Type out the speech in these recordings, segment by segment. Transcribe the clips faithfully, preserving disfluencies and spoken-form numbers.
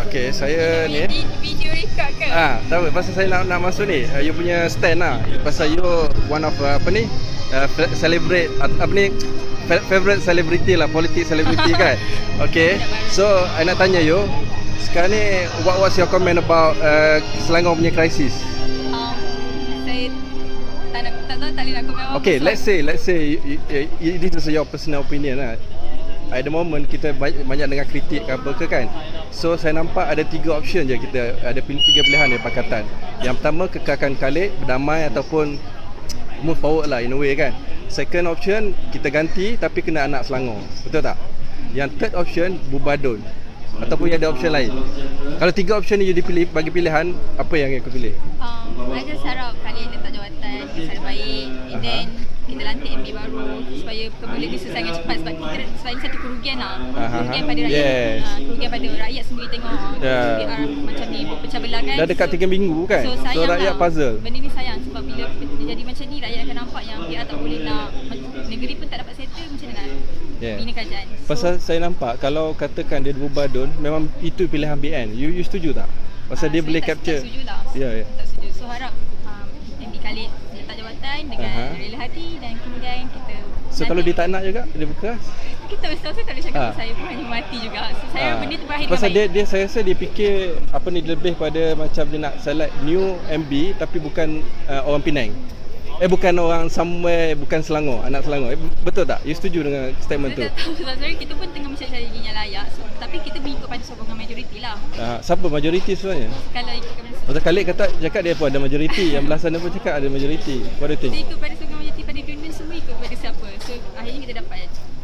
Okey, saya ni video record ke? Ah, tahu pasal saya nak nak masuk ni. Uh, you punya stand lah. Pasal you one of uh, apa ni? Uh, celebrate apa ni? Favorite celebrity lah, politik celebrity kan. Okay, so I nak tanya you, sekarang ni what was your comment about uh, Selangor punya krisis? Um, saya tak nak, tak tahu tak boleh nak komen apa. Okay, let's say let's say you, you, you, this is your personal opinion lah. At the moment kita banyak, banyak dengar kritik ke apa ke kan. So saya nampak ada tiga option je, kita ada pilih tiga pilihan dari pakatan. Yang pertama, kekalkan Khalid, berdamai ataupun move forward lah in a way kan. Second option, kita ganti tapi kena anak Selangor. Betul tak? Yang third option, bubar D U N. Ataupun ada option lain. Kalau tiga option ni you dipilih, bagi pilihan, apa yang aku pilih? Um, I just harap Khalid letak jawatan secara baik. And then kita lantik M B baru supaya boleh diselesaikan cepat, sebab kita sebab ini satu kerugian lah. Kerugian pada rakyat. Yes. Uh, kerugian pada rakyat sendiri tengok Yeah. M B R macam ni berpecah belah kan. Dah dekat tiga so, minggu kan? So, so rakyat lah. puzzle. Benda ni sayang sebab bila jadi macam ni rakyat akan nampak yang M B R tak boleh nak, negeri pun tak dapat settle, macam mana nak Yeah. bina kerajaan. So, pasal saya nampak kalau katakan dia bubar D U N, memang itu pilihan B N. You, you setuju tak? Pasal uh, dia boleh tak, capture. Tak setuju lah. Ya, yeah, yeah. Tak setuju. So harap um, M B Khalid letak jawatan dengan uh-huh. rela hati, dan kemudian kita So kalau dia tak nak juga, dia berkeras? Kita mesti tahu, saya tak boleh cakap ha. Saya pun hanya mati juga. So saya ha. benda tu berakhir pasal dengan dia, baik. dia saya rasa dia fikir apa ni, lebih pada macam dia nak select new M B tapi bukan uh, orang Penang. Eh bukan orang somewhere, bukan Selangor, anak Selangor. Eh, betul tak? You setuju dengan statement saya tu? Tak tahu sebab sebenarnya kita pun tengah mencari-cari gigi yang layak. So, tapi kita mengikut pada sokongan majoriti lah. Uh, siapa majoriti sebenarnya? Kalau ikut pada Pasal Khalid kata, cakap dia pun ada majoriti. Yang belah sana pun cakap ada majoriti. What do you think? kita ikut pada sokongan majoriti pada dunia, semua ikut pada siapa. So akhirnya kita dapat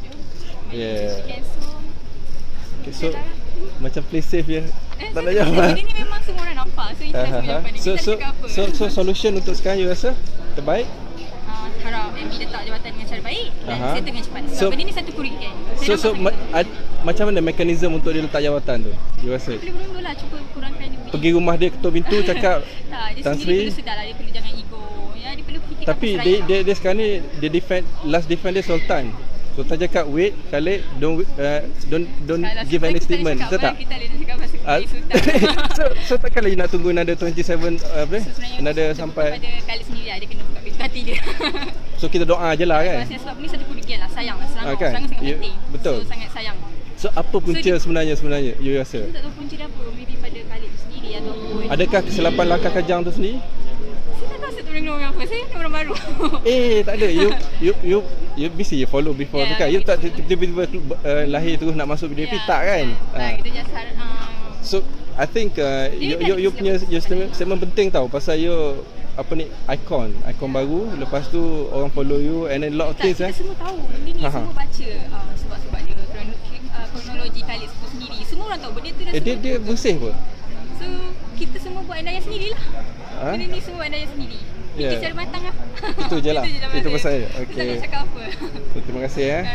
Yeah. Kan, so, Okay, so macam play safe je. Eh, Tak so, nak jawab. benda ni memang semua orang nampak. So itulah Uh, jawapan ni. so, Kita so, nak cakap apa? so, so solution untuk sekarang you rasa terbaik? Uh, harap M B letak jawatan dengan cara baik dan Aha. settle dengan cepat. Sebab So- benda ni satu kerugian. So, so ma- ad, macam mana mekanisme untuk dia letak jawatan tu? You rasa? Boleh berundur lah, cuba kurangkan dia punya. Pergi rumah dia, ketuk pintu, cakap Tak, dia Tan sendiri Sri. perlu sedar lah, dia perlu jangan ego. Ya, dia perlu fikirkan Tapi pasal dia, rakyat. dia, dia sekarang ni, dia defend, last defend dia Sultan. Sultan cakap, wait Khalid, don't uh, don't don't Kalau give Sultan any kita statement. cakap Betul apa, tak? Kita boleh cakap pasal Ah, Khalid Sultan. so, so takkan lagi nak tunggu another twenty-seven uh, apa ni? So, sebenarnya Another kita sampai. pada Khalid sendiri lah, dia kena buka pintu hati dia. So kita doa je lah kan? Sebab sebab ni satu kerugian lah, sayang lah. Selangor, Ah, kan? Selangor sangat Ya, penting. betul. So sangat sayang. So apa punca So, sebenarnya sebenarnya you rasa? Kita tak tahu punca dia apa, maybe pada Khalid tu sendiri ataupun Adakah kesilapan langkah Kajang tu sendiri? saya tak tahu saya tu orang apa, saya ni orang baru. Eh tak ada, you you you you mesti you follow before Yeah, tu kan. You tak betul. tiba-tiba uh, lahir terus nak masuk B D P Ya, tak kan? Tak, Ah. kita just harap uh, So I think uh, you, Dia you, tak you punya Islam. you statement, statement penting tau, pasal you apa ni, ikon, ikon baru, lepas tu orang follow you and then lot of tak, things kita eh. semua tahu benda ni, Ha, ha. semua baca uh, sebab-sebab dia, kronologi, uh, kronologi Khalid tu sendiri. Semua orang tahu benda tu dah Eh, dia semua. dia bersih pun. So kita semua buat andaian sendirilah. Ha? Benda ni semua andaian sendiri. Fikir Yeah. secara matang lah. Itu je lah. jawapan Itu saya. pasal je. Saya tak Okay. nak cakap apa. So, terima kasih eh.